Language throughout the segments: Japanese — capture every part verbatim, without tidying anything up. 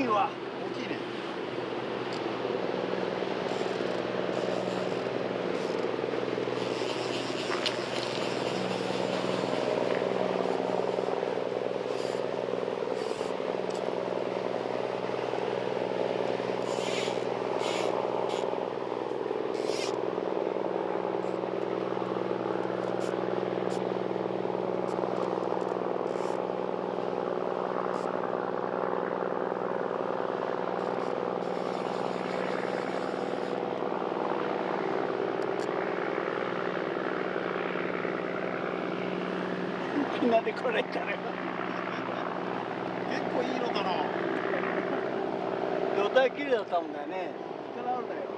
わ。 大きいね。 みんなでこれから。 結構いいのかな。 状態綺麗だったもんだよね。力あるんだよ。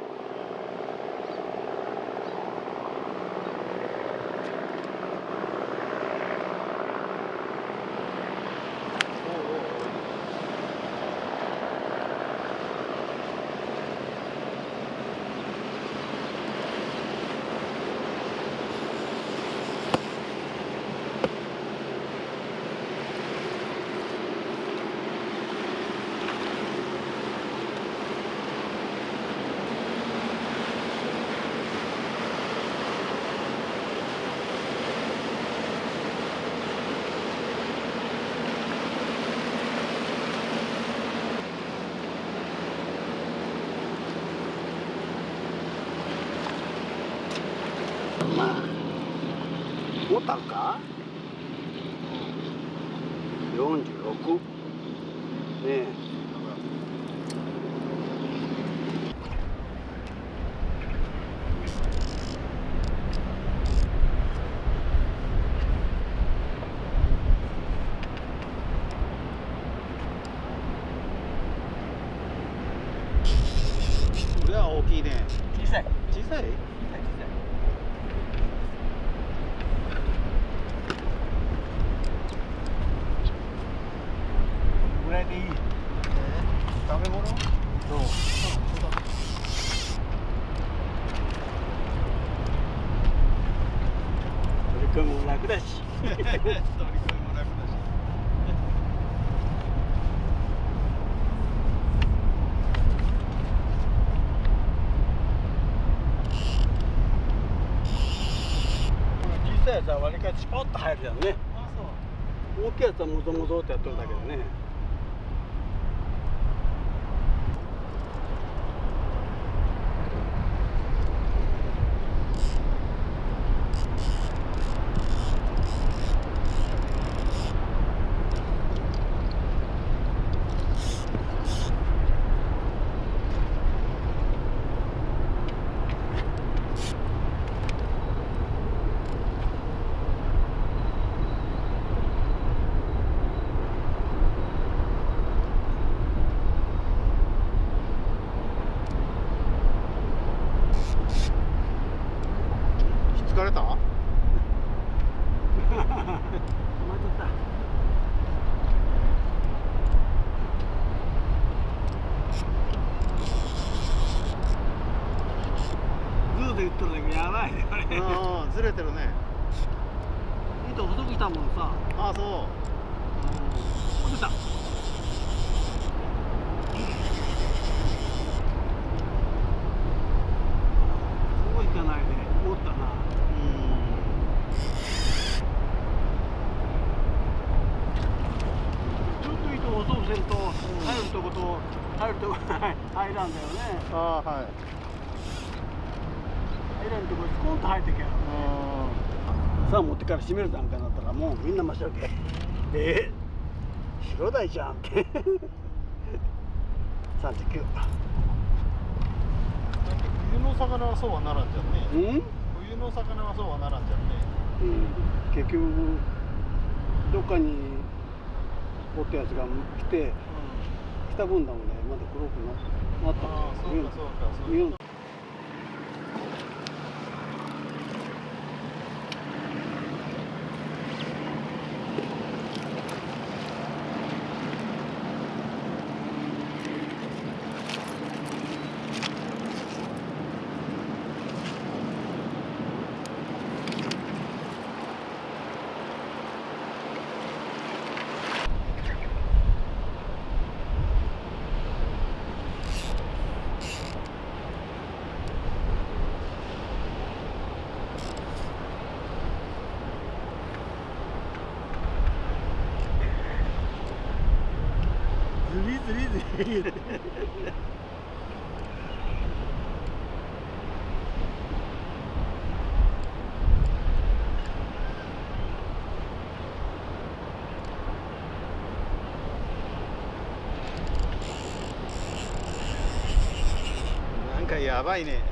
まあ、ボタンかよんじゅうろくねえ。 これは大きいね。 小さい。 小さい？ ぐらいでいい。 食べ物？ そう。取り組みも楽だし。 取り組みも楽だし。 小さいやつは割りかしポッと入るじゃんね。 あ、そう。 大きいやつはもぞもぞってやっとるんだけどね。 疲れた？ 止まっちゃった。グーで言っとるだけやばいねこれ。 ああ、ずれてるね。 糸細くしたもんさ。 ああ、そう。 落ちた。すごい引かないで持ったな。ちょっと糸を細くせんと入るとこと入るとこ入らんだよね。 ああ、はい。 入らんとこスコンと入ってきゃ。さあ持ってから閉める段階になったらもうみんな真っ白け。えー、白鯛じゃんってさんじゅうきゅう。 冬の魚はそうはならんじゃんね。 うん？ 冬の魚はそうはならんじゃんね。 うん、結局どっかにおったやつが来て、うん、来た分だもんね、まだ黒くなった。 ああ、そうかそうかそうか。 釣り釣りなんかやばいね。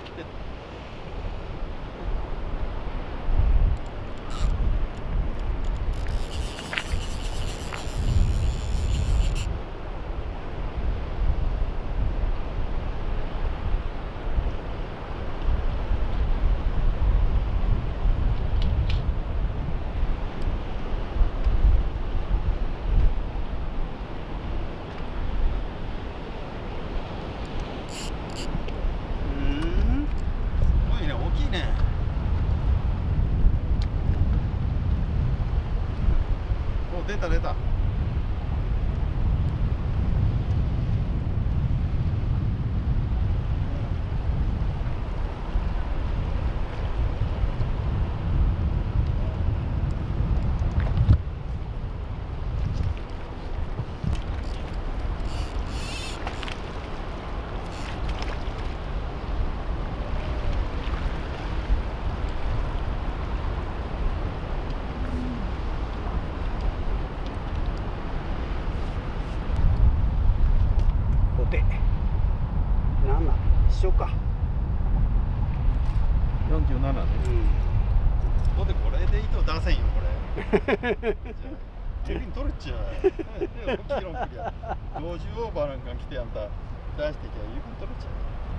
出た出た。 なな一緒か。 よんじゅうななで。うん。ここでこれで糸出せんよこれ。じゃあ責任取れちゃう。大きいロンクリア。ごじゅうオーバーなんか来てあんた出してきゃ油分取れちゃう。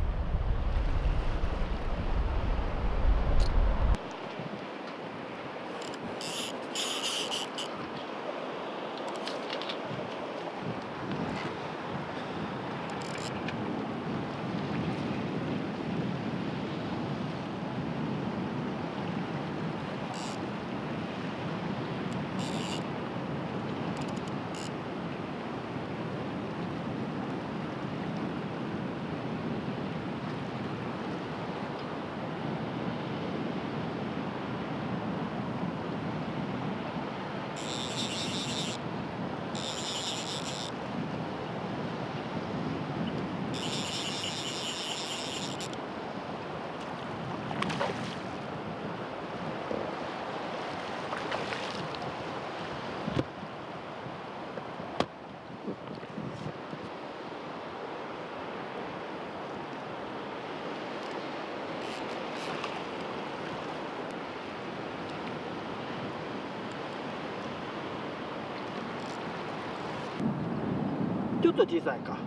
ちょっと小さいか。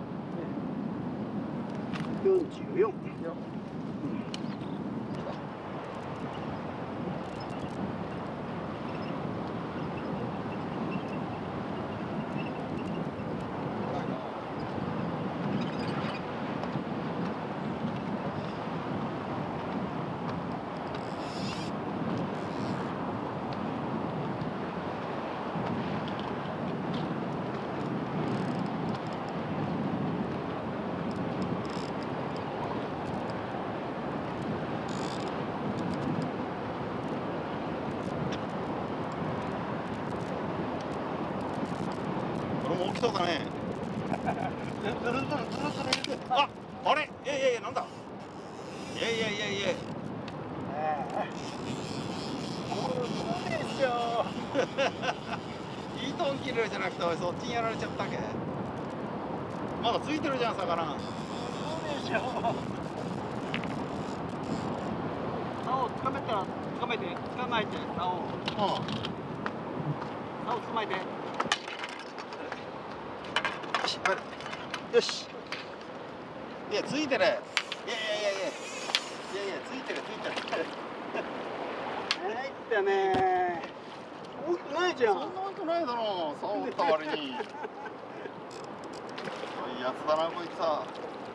よんじゅうよん。 これも大きそうだね。あ、あれ、いやいやいや、なんだ。いやいやいやいや。いいトン切れるじゃなくて、おいそっちにやられちゃったけ。まだついてるじゃん、魚。 そうでしょ。竿をつかめたら、つかめて、捕まえて、竿を。うん。竿を捕まえて。 よし、よし。いや、ついてる。いやいやいやいや。いやいや、ついてる、ついてる。 入ったね。大きくないじゃん。 そんな大きくないだろう。竿を打った割に。いいやつだな、こいつは。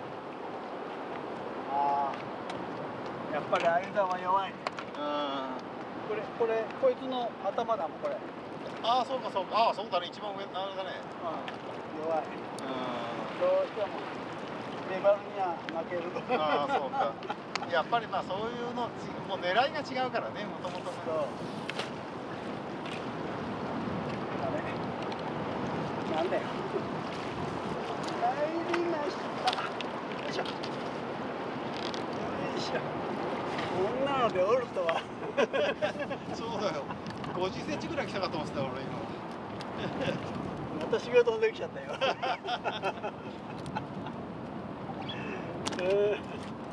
ああ。やっぱり間は弱い。うん。これ、これ、こいつの頭だもん、これ。 ああ、そうか、そうか。ああ、そうだね。一番上、あれだね。 うん。弱い。どうしても粘るには負ける。 ああ、そうか。やっぱりまあそういうのもう狙いが違うからね、もともと。そう。 あれ。なんだよ。 でおるとは。 そうだよ。ごじゅっセンチぐらい来たかと思ってた俺今。 私が飛んできちゃったよ。えー、 そうだよ。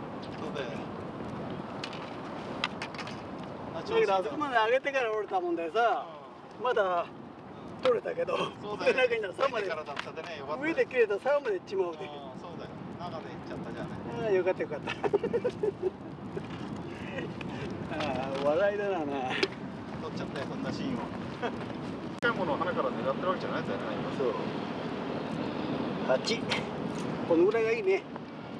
あ、 だけどあそこまで上げてから降りたもんでさ、まだ取れたけど、 そうだよ。 中にはさまでからだったでね、よかった。 上で切れたさまで行っちまうで。 そうだよ。中で行っちゃったじゃない。 ああ、よかったよかった。ああ、笑いだな。 撮っちゃったよ、こんなシーンを。高いものを花から狙ってるわけじゃないんだよね。 そう。はち。このぐらいがいいね。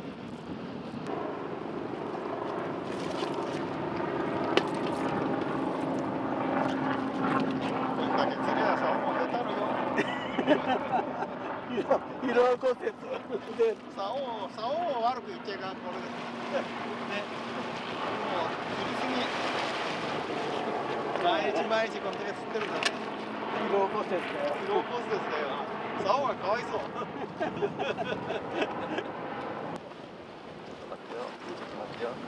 こんだけ釣りゃさ、もう出たるよ。 疲労骨折で。 竿を、竿を悪く言っちゃいかん、これで。ね。もう釣りすぎ。毎日毎日こんだけ釣ってるんだね。 疲労骨折だよ。 疲労骨折だよ。竿がかわいそう。ちょっと待ってよ。ちょっと待ってよ。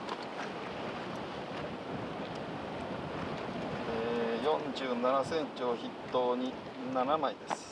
えー、よんじゅうななセンチを筆頭にななまいです。